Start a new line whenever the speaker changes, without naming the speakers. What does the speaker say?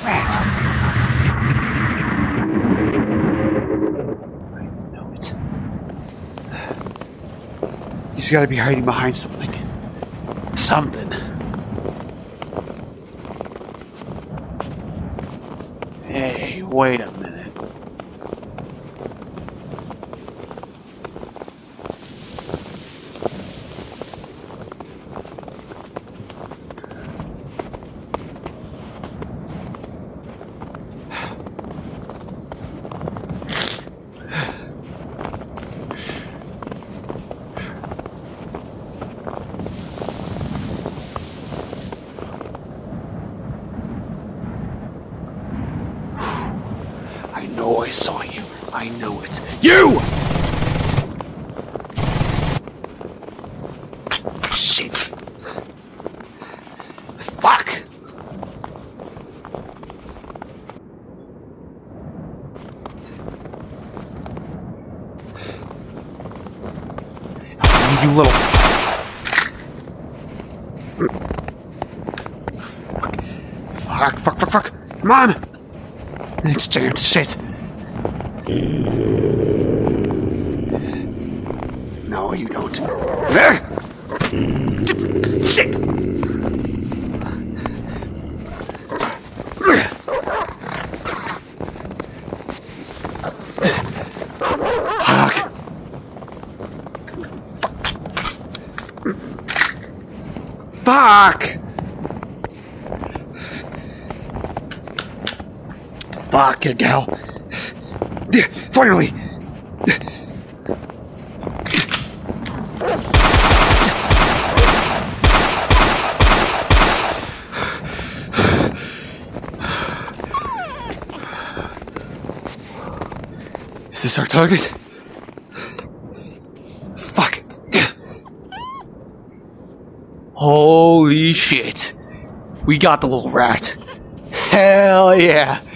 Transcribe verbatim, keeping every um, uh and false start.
rat. I know it. He's gotta be hiding behind something. Something. Hey, wait a minute. I know I saw you. I know it. You! Shit. Fuck! You little... Fuck, fuck, fuck, fuck! Come on! It's jammed. Shit. No, you don't. Shit! Fuck. Fuck! Fuck it, gal. Finally! Is this our target? Fuck. Holy shit. We got the little rat. Hell yeah.